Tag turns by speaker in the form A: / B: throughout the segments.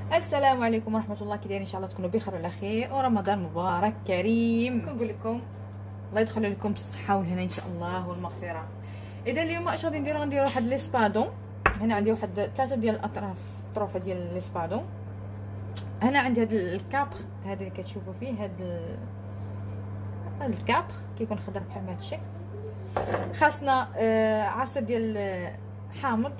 A: السلام عليكم ورحمه الله، كي دايرين؟ ان شاء الله تكونوا بخير وعلى خير، ورمضان مبارك كريم. كنقول لكم الله يدخل عليكم بالصحه والهنا ان شاء الله والمغفره. اذا اليوم اش غادي نديروا؟ غنديروا واحد ليسبادون. هنا عندي واحد 3 ديال الاطراف طروفه ديال ليسبادون. هنا عندي هذا الكابر، هذا اللي كتشوفوا فيه، هذا الكابر كيكون خضر بحال هذا الشكل. خاصنا عصير ديال حامض،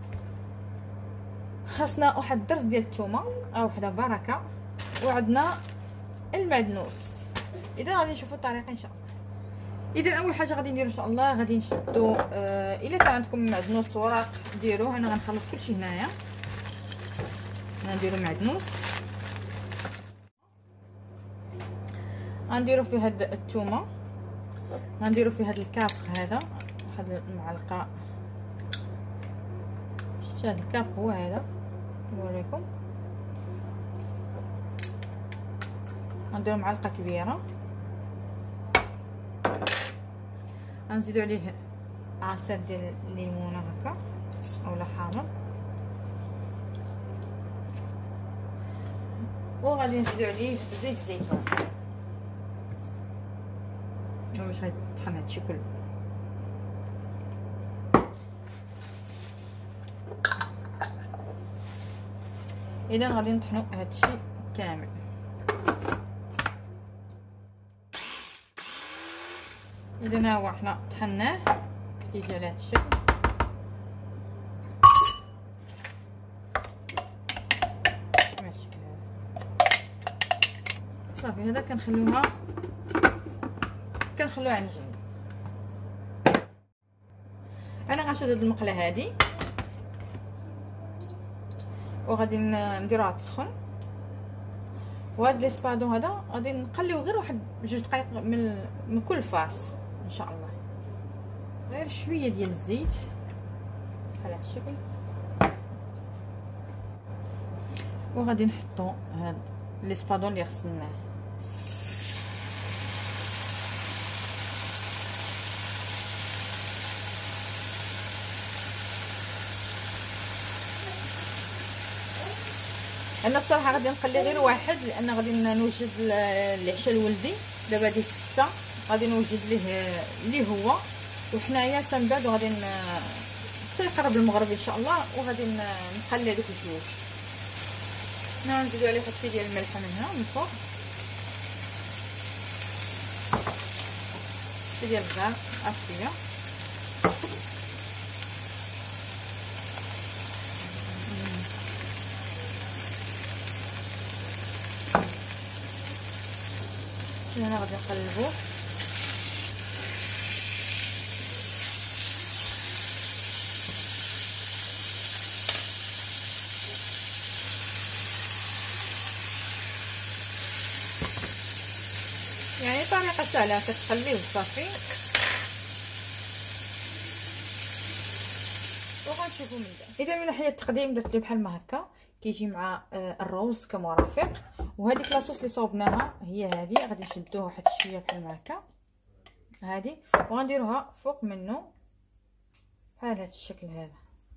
A: خاصنا واحد الدرس ديال الثومه او وحده بركه، وعندنا المعدنوس. اذا غادي نشوفوا الطريقه ان شاء الله. اذا اول حاجه غادي نديرو ان شاء الله، غادي نشدو الا كان عندكم معدنوس وراق ديروه. انا غنخلط كلشي هنايا. غنديرو معدنوس، غنديرو فيه هاد الثومه، غنديرو فيه هاد الكابر هذا واحد المعلقه. شتي هاد الكابر هو هذا نوريكم. غنديرو معلقه كبيره، غنزيدو عليه عصير ديال الليمونه هكا اولا حامض، وغادي نزيدو عليه زيت الزيتون باش غيطحن هادشي كله. اذا غادي نطحنوا هادشي كامل. اذا ها هو حنا طحناه كيجي على هاد الشكل. ماشي صافي، هذا كنخلوها على جنب. انا غنشد هاد المقله هادي وغادي نديروها تسخن، وهاد ليسبادون هذا غادي نقليو غير واحد 2 دقائق من كل فاس ان شاء الله. غير شويه ديال الزيت بحال هاد الشكل، وغادي نحطو هاد ليسبادون اللي غسلناه. انا الصراحه غادي نقلي غير واحد، لان غادي نوجد العشاء لولدي دابا ديال 6، غادي نوجد ليه هو، وحنايا تنبعد وغادي يقرب المغرب ان شاء الله، وغادي نخلي هذوك الجوج. هنا نزيدو عليه حتى ديال الملح من هنا من فوق، حتى ديال الغار عافيه. هنا غادي نقلبوه. يعني طريقه سهله، كتخليه وصافي وغنشوفوا من بعد. اذا من ناحيه التقديم درت ليه بحال ما هكا، كيجي مع الروز كمرافق. وهذيك لاصوص اللي صوبناها هي هذه، غادي نشدوها واحد شويه بحال ما هكا هذه، وغنديروها فوق منه بحال هذا الشكل هذا.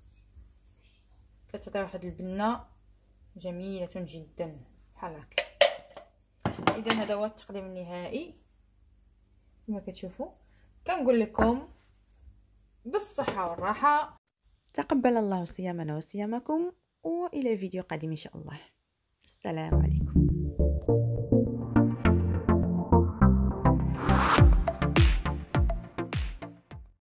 A: كتعطي واحد البنه جميله جدا بحال هكا. اذا هذا هو التقديم النهائي كما كتشوفوا. كنقول لكم بالصحه والراحه،
B: تقبل الله صيامنا وصيامكم، والى فيديو قادم ان شاء الله. السلام عليكم.